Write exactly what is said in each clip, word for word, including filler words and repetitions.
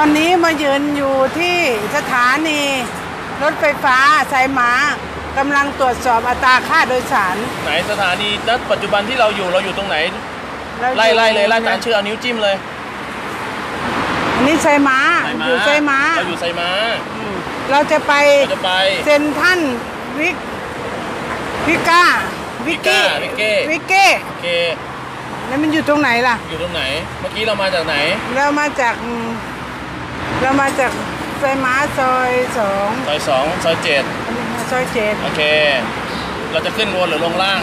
อนนี้มายืนอยู่ที่สถานีรถไฟฟ้าสายหมากำลังตรวจสอบอัตราค่าโดยสารไหนสถานีณปัจจุบันที่เราอยู่เราอยู่ตรงไหนไล่ไล่เลยไล่ตามชื่อเอานิ้วจิ้มเลยอันนี้สายหมาอยู่สายหมาเราอยู่สายหมาเราจะไปเราจะไปเซ็นทรัลวิกวิก้าวิกกี้วิกเก้วิกเก้โอเคแล้วมันอยู่ตรงไหนล่ะอยู่ตรงไหนเมื่อกี้เรามาจากไหนเรามาจากเรามาจากซอยม้าซอยสองซอยสองซอยเจ็ดซอยเจ็ดโอเคเราจะขึ้นวนหรือลงล่าง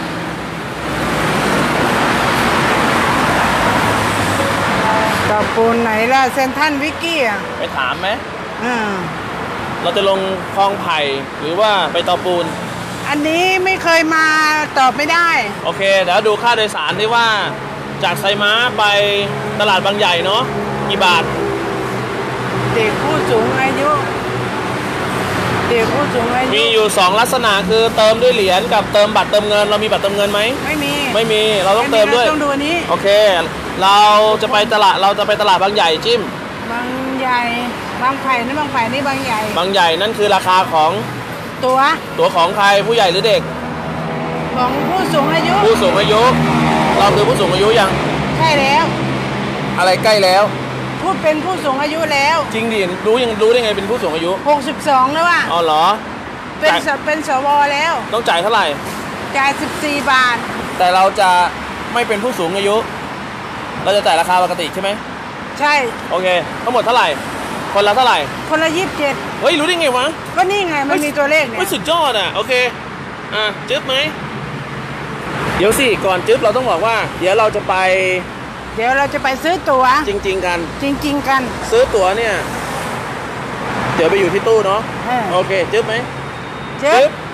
ต่อปูนไหนล่ะเซนทันวิกกี้อ่ะไปถามไหมอ่าเราจะลงคลองไผ่หรือว่าไปต่อปูนอันนี้ไม่เคยมาตอบไม่ได้โอเคเดี๋ยวดูค่าโดยสารที่ว่าจากไซม้าไปตลาดบางใหญ่เนาะกี่บาทเด็กผู้สูงอายุเด็กผู้สูงอายุมีอยู่สองลักษณะคือเติมด้วยเหรียญกับเติมบัตรเติมเงินเรามีบัตรเติมเงินไหมไม่มีไม่มีเราต้องเติมด้วยต้องดูนี้โอเคเราจะไปตลาดเราจะไปตลาดบางใหญ่จิ้มบางใหญ่บางไผ่นี่บางไผ่นี่บางใหญ่บางใหญ่นั่นคือราคาของตัวตัวของใครผู้ใหญ่หรือเด็กของผู้สูงอายุผู้สูงอายุเราคือผู้สูงอายุยังใช่แล้วอะไรใกล้แล้วพูดเป็นผู้สูงอายุแล้วจริงดิรู้ยังรู้ได้ไงเป็นผู้สูงอายุหกสิบสองแล้วว่ะอ๋อเหรอเป็นเป็นสวแล้วต้องจ่ายเท่าไหร่จ่ายสิบสี่บาทแต่เราจะไม่เป็นผู้สูงอายุเราจะจ่ายราคาปกติใช่ไหมใช่โอเคทั้งหมดเท่าไหร่คนละเท่าไหร่คนละยี่สิบเจ็ดเฮ้ยรู้ได้ไงวะก็นี่ไงมันมีตัวเลขเนี่ยไม่สุดยอดอ่ะโอเคอ่ะจึ๊บไหมเดี๋ยวสิก่อนจึ๊บเราต้องบอกว่าเดี๋ยวเราจะไปเดี๋ยวเราจะไปซื้อตั๋วจริงๆกันจริงๆกันซื้อตั๋วเนี่ยเดี๋ยวไปอยู่ที่ตู้เนาะโอเคจึ๊บไหมจึ๊บ